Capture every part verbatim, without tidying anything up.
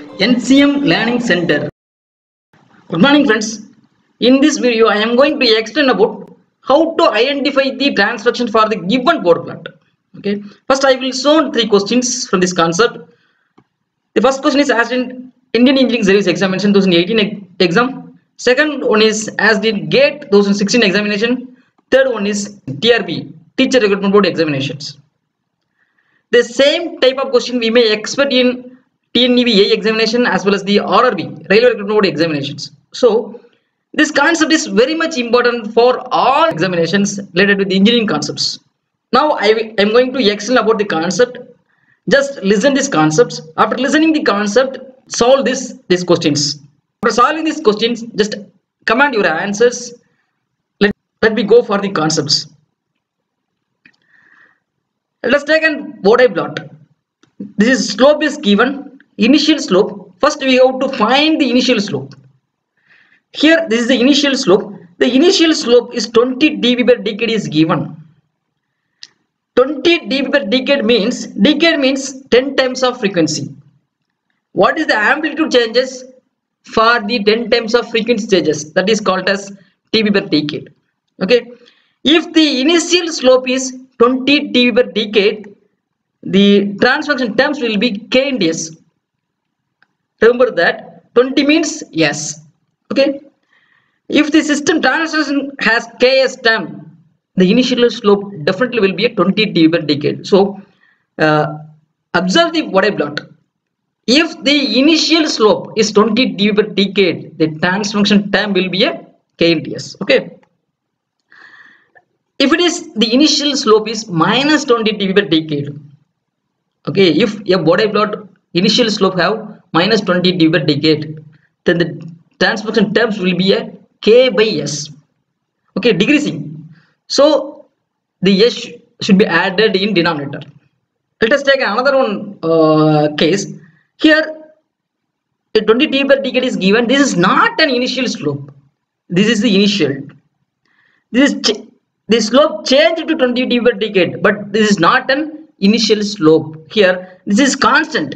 N C M Learning Center. Good morning friends. In this video I am going to explain about how to identify the transcription for the given board plot. Okay. First I will show three questions from this concept. The first question is asked in Indian Engineering Service Examination twenty eighteen exam. Second one is asked in GATE twenty sixteen examination. Third one is T R B, Teacher Recruitment Board examinations. The same type of question we may expect in T N E V A examination as well as the R R B, Railway Recruitment Board examinations. So this concept is very much important for all examinations related with engineering concepts. Now I am going to explain about the concept. Just listen these concepts. After listening the concept, solve this these questions. After solving these questions, just command your answers. Let, let me go for the concepts. Let us take an body plot. This is slope is given. Initial slope. First we have to find the initial slope. Here this is the initial slope. The initial slope is twenty d B per decade is given. twenty d B per decade means decade means ten times of frequency. What is the amplitude changes for the ten times of frequency changes? That is called as d B per decade. Okay. If the initial slope is twenty d B per decade, the transformation terms will be K into S. Remember that twenty means yes. Okay. If the system transformation has K S term, the initial slope definitely will be a twenty d B per decade. So uh, observe the body plot. If the initial slope is twenty d B per decade, the transformation term will be a K into S. Okay. If it is the initial slope is minus twenty d B per decade, okay, if a body plot initial slope have minus twenty d B per decade, then the transformation terms will be a K by S. Okay, decreasing. So the S should be added in denominator. Let us take another one uh, case. Here a twenty d B per decade is given. This is not an initial slope. This is the initial. This is the slope changed to twenty d B per decade, but this is not an initial slope. Here this is constant.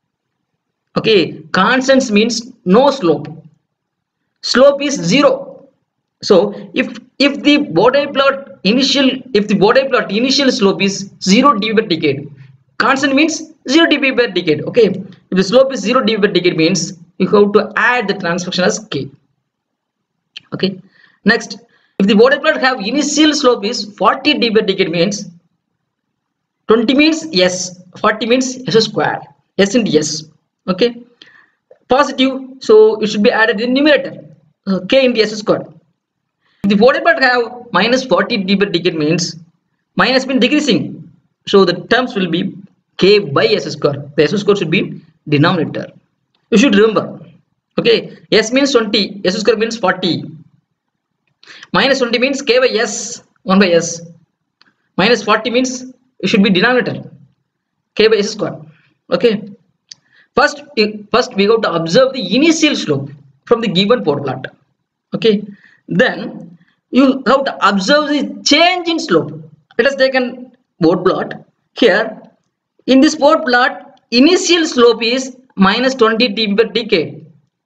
Okay, constant means no slope. Slope is zero. So if if the body plot initial if the body plot initial slope is zero d B per decade, constant means zero d B per decade. Okay, if the slope is zero d B per decade means you have to add the transformation as K. Okay, next, if the body plot have initial slope is forty d B per decade means twenty means yes, forty means S square, S into S. Okay, positive, so it should be added in numerator, uh, K into S square. If the body plot have minus forty d B per decade means minus means decreasing, so the terms will be K by S square. The S square should be denominator. You should remember. Okay, S means twenty, S square means forty. Minus twenty means K by S, one by S. Minus forty means it should be denominator, K by S square. Okay. First, first we have to observe the initial slope from the given board plot. Okay. Then you have to observe the change in slope. Let us take a board plot. Here, in this board plot, initial slope is minus twenty d B per decade.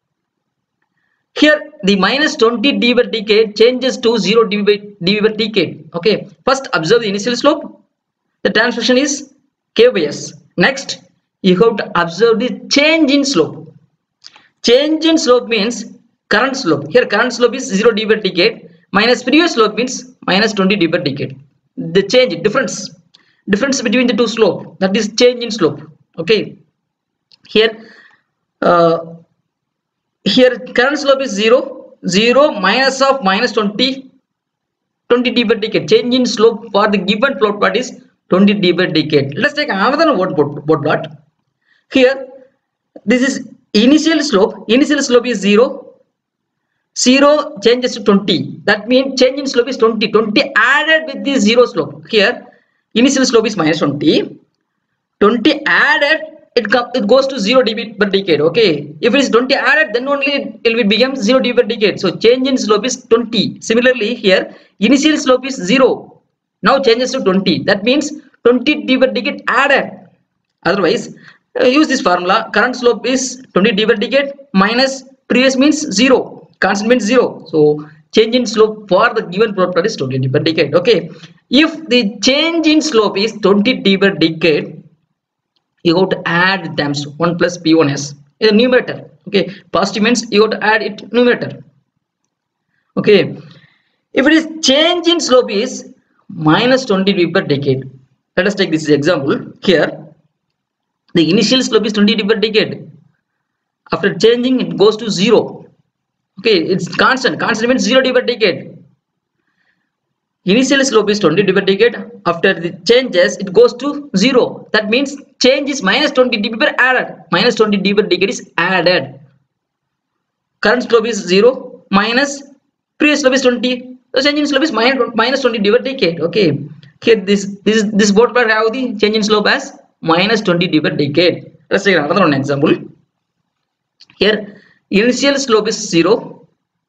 Here, the minus twenty d B per decade changes to zero d B per decade. Okay. First, observe the initial slope. The transformation is K by S. Next, you have to observe the change in slope. Change in slope means current slope. Here current slope is zero d B per decade minus previous slope means minus twenty d B per decade. The change, difference, difference between the two slope, that is change in slope. Okay. Here, uh, here current slope is zero, zero minus of minus twenty, twenty d B per decade. Change in slope for the given plot plot is twenty d B per decade. Let's take another board, board, board plot. Here, this is initial slope. Initial slope is zero. zero changes to twenty. That means change in slope is twenty. twenty added with the zero slope. Here, initial slope is minus twenty. twenty added, it, it goes to zero d B per decade. Okay. If it is twenty added, then only it will become zero d B per decade. So change in slope is twenty. Similarly, here, initial slope is zero. Now changes to twenty. That means twenty d B per decade added. Otherwise, Uh, use this formula. Current slope is twenty d per decade minus previous means zero. Constant means zero. So change in slope for the given plot is twenty d per decade. Okay. If the change in slope is twenty d per decade, you have to add terms one plus p one s in the numerator. Okay. Positive means you have to add it numerator. Okay. If it is change in slope is minus twenty d per decade. Let us take this example here. The initial slope is twenty d per decade. After changing, it goes to zero. Okay, it's constant. Constant means zero d per decade. Initial slope is twenty d per decade. After the changes, it goes to zero. That means change is minus twenty d per added. Minus twenty d per decade is added. Current slope is zero minus previous slope is twenty. The change in slope is minus twenty d per decade. Okay. Here this this this board plot have the change in slope as minus twenty d per decade. Let's take another one example. Here initial slope is zero.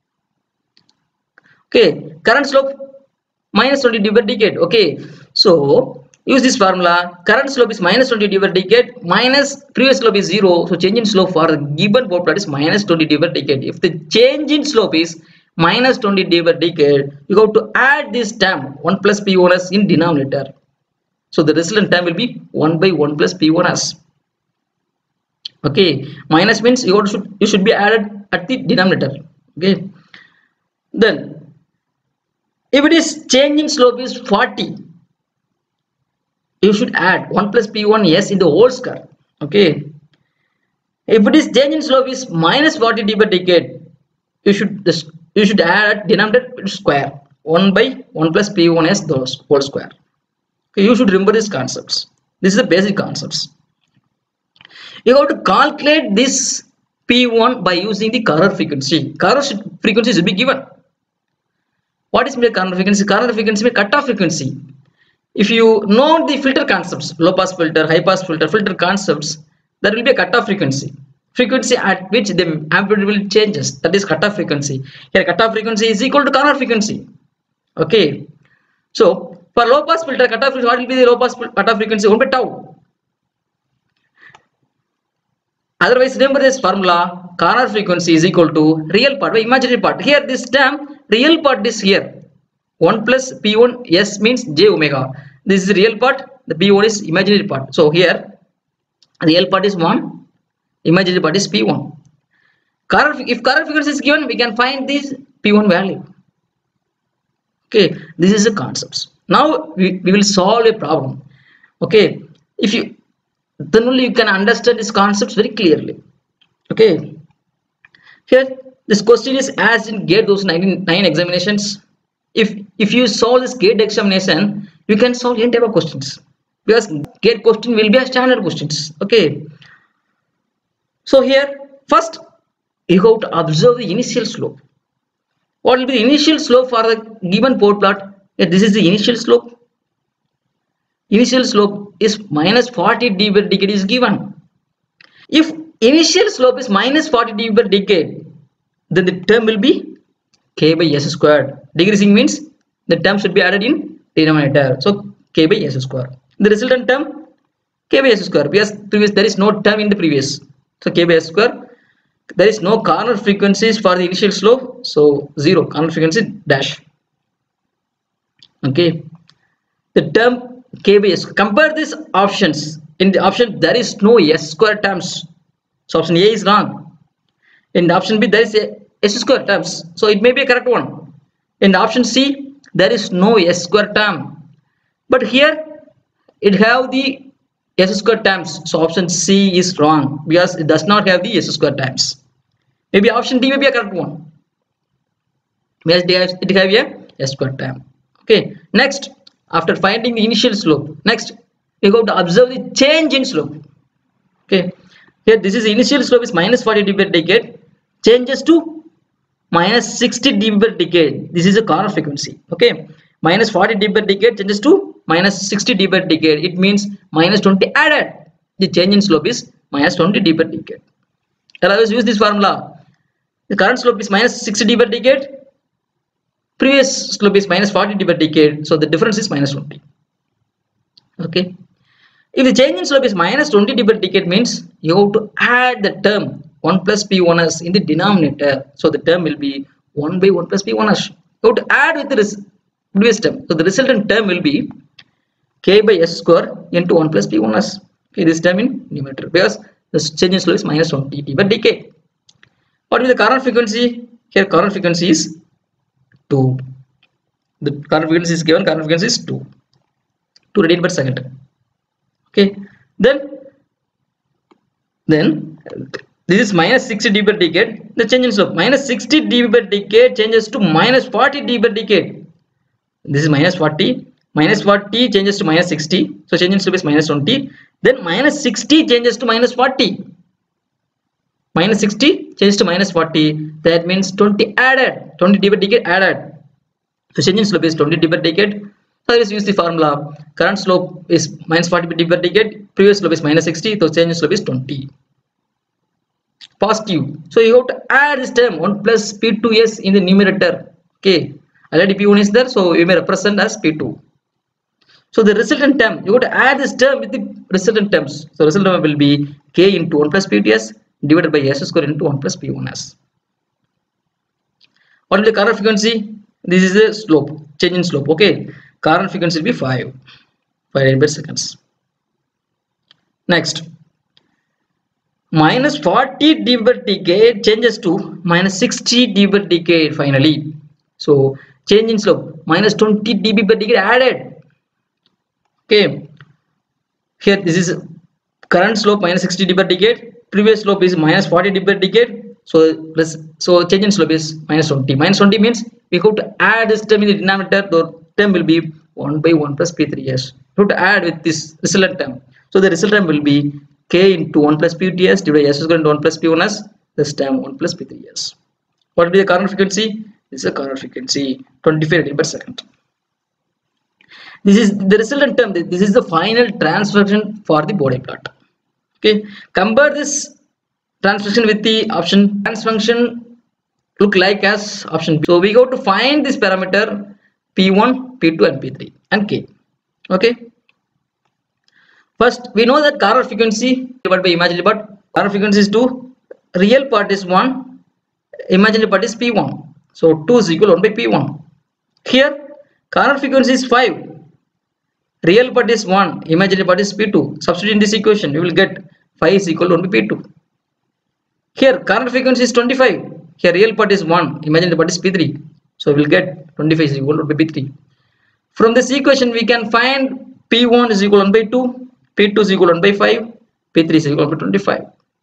Okay, current slope minus twenty d per decade. Okay, so use this formula. Current slope is minus twenty d per decade minus previous slope is zero. So change in slope for the given board plot is minus twenty d per decade. If the change in slope is minus twenty d per decade, you have to add this term one plus p one s in denominator. So the resultant term will be one by one plus p one s. Okay, minus means you should you should be added at the denominator. Okay, then if it is change in slope is forty, you should add one plus p one s in the whole square. Okay, if it is change in slope is minus forty d per decade, you should this you should add denominator square one by one plus p one s whole square. Okay, you should remember these concepts. This is the basic concepts. You have to calculate this p one by using the corner frequency. Corner frequency should be given. What is the corner frequency? Corner frequency means cutoff frequency. If you know the filter concepts, low pass filter, high pass filter, filter concepts, there will be a cutoff frequency. Frequency at which the amplitude will changes. That is cutoff frequency. Here cutoff frequency is equal to corner frequency. Okay. So for low pass filter cutoff frequency, what will be the low pass cutoff frequency? one by tau. Otherwise, remember this formula, corner frequency is equal to real part by imaginary part. Here this term, real part is here. one plus p one s means j omega. This is the real part, the p one is imaginary part. So here, real part is one, imaginary part is p one. Corner, if corner frequency is given, we can find this p one value. Okay, this is the concepts. Now we, we will solve a problem. Okay, if you then only you can understand these concepts very clearly. Okay, here this question is asked in GATE those ninety-nine examinations. If if you solve this GATE examination, you can solve any type of questions because GATE question will be a standard questions. Okay, so here first you have to observe the initial slope. What will be the initial slope for the given port plot? Yeah, this is the initial slope. Initial slope is minus forty d per decade is given. If initial slope is minus forty d per decade, then the term will be k by s squared. Decreasing means the term should be added in denominator. So k by s squared. The resultant term k by s squared because previous there is no term in the previous. So k by s squared. There is no corner frequencies for the initial slope. So zero corner frequency dash. Okay. The term k by s. Compare these options. In the option there is no s square terms. So option A is wrong. In the option B there is a s square terms. So it may be a correct one. In the option C there is no s square term. But here it have the s square terms. So option C is wrong because it does not have the s square terms. Maybe option D may be a correct one. Because it have a s square term. Okay. Next. After finding the initial slope, next we go to observe the change in slope. Okay, here this is the initial slope is minus forty d per decade, changes to minus sixty d per decade. This is a corner frequency. Okay, minus forty d per decade changes to minus sixty d per decade. It means minus twenty added. The change in slope is minus twenty d per decade. And I always use this formula. The current slope is minus sixty d per decade. Previous slope is minus forty d per decade, so the difference is minus twenty. Okay, If the change in slope is minus twenty dB per decade, means you have to add the term one plus p one s in the denominator. So the term will be one by one plus p one s. You have to add with the previous term. So the resultant term will be k by s square into one plus p one s. Okay, this term in numerator, because the change in slope is minus twenty dB per decade. What will be the current frequency? Here current frequency is two. The current frequency is given, current frequency is two. two radian per second. Okay, then then this is minus sixty dB per decade. The change in slope minus sixty dB per decade changes to minus forty dB per decade. This is minus forty, minus forty changes to minus sixty, so change in slope is minus twenty. Then minus sixty changes to minus forty, minus sixty changes to minus forty. That means twenty added, twenty dB per decade added. So change in slope is twenty dB per decade. So let's use the formula. Current slope is minus forty dB per decade, previous slope is minus sixty, so change in slope is twenty. Positive. So you have to add this term one plus p two s in the numerator. Okay, already p one is there, so we may represent as p two. So the resultant term, you have to add this term with the resultant terms. So resultant term will be k into one plus p two s divided by s square into one plus p one s. What will be the current frequency? This is the slope, change in slope. Okay, current frequency will be five, five radian per seconds. Next, minus forty dB per decade changes to minus sixty dB per decade finally. So change in slope minus twenty dB per decade added. Okay, here this is current slope minus sixty dB per decade, previous slope is minus forty dB per decade. So this, so change in slope is minus twenty. Minus twenty means we have to add this term in the denominator. The term will be one by one plus p three s. You have to add with this resultant term. So the resultant term will be k into one plus p two s divided by s square into one plus p one s. This term one plus p three s. What will be the current frequency? This is the current frequency, twenty-five radian per second. This is the resultant term. This is the final transfer function for the Bode plot. Okay, compare this transfer function with the option transfer function look like as option B. So we go to find this parameter p one, p two and p three and k. Okay, first we know that current frequency divided by imaginary part. Current frequency is two, real part is one, imaginary part is p one. So two is equal to one by p one. Here current frequency is five, real part is one, imaginary part is p two. Substitute in this equation, you will get five is equal to one by p two. Here current frequency is twenty-five, here real part is one, imaginary part is p three. So we will get twenty-five is equal to one by p three. From this equation we can find p one is equal to one by two, p two is equal to one by five, p three is equal to twenty-five.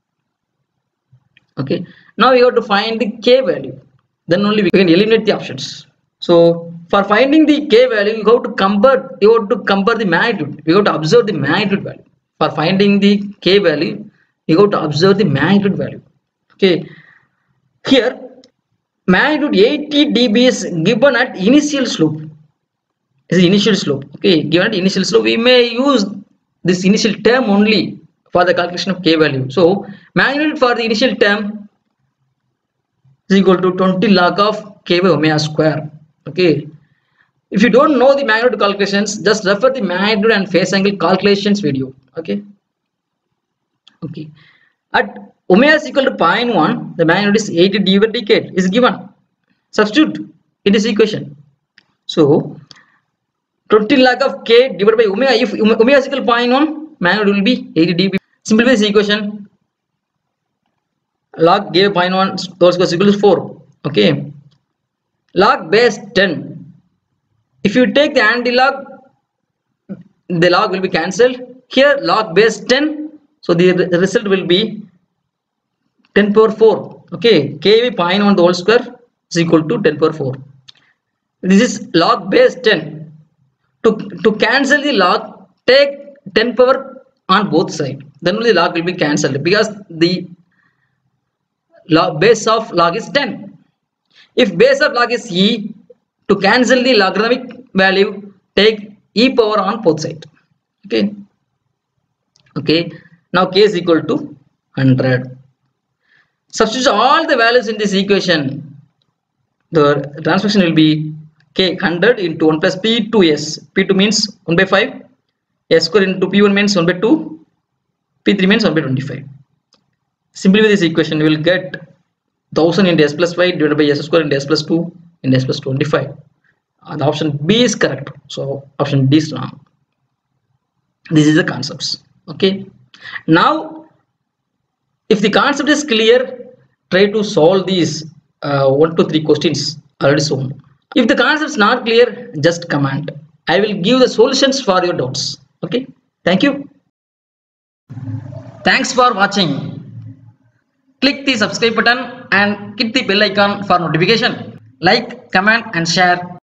Okay, now we have to find the k value, then only we can eliminate the options. So for finding the k value, you have to compare, you have to compare the magnitude, you have to observe the magnitude value. For finding the k value, you have to observe the magnitude value. Okay, here magnitude eighty dB is given at initial slope. This is initial slope. Okay, given at initial slope, we may use this initial term only for the calculation of k value. So magnitude for the initial term is equal to twenty log of k by omega square. Okay, if you don't know the magnitude calculations, just refer the magnitude and phase angle calculations video. Okay, okay, at omega is equal to zero point one, the magnitude is eighty dB per decade is given. Substitute in this equation. So twenty log of k divided by omega, if omega is equal to zero point one, magnitude will be eighty dB. Simplify this equation. Log k zero point one whole square is equal to four. Okay, log base ten. If you take the anti-log, the log will be cancelled. Here log base ten, so the result will be ten power four. Okay, k by zero point one the whole square is equal to ten power four. This is log base ten. To, to cancel the log, take ten power on both sides. Then only the log will be cancelled, because the log base of log is ten. If base of log is e, to cancel the logarithmic value, take e power on both sides. Okay, okay, now k is equal to one hundred. Substitute all the values in this equation. The transformation will be k one hundred into one plus p two s. p two means one by five, S square into P one means one by two, P three means one by twenty-five. Simply with this equation you will get one thousand into S plus five divided by S square into S plus two into S plus twenty-five. Uh, the option B is correct. So option D is wrong. This is the concepts. Okay. Now, if the concept is clear, try to solve these uh, one to three questions already shown. If the concept is not clear, just comment. I will give the solutions for your doubts. Okay. Thank you. Thanks for watching. Click the subscribe button and hit the bell icon for notification. Like, comment and share.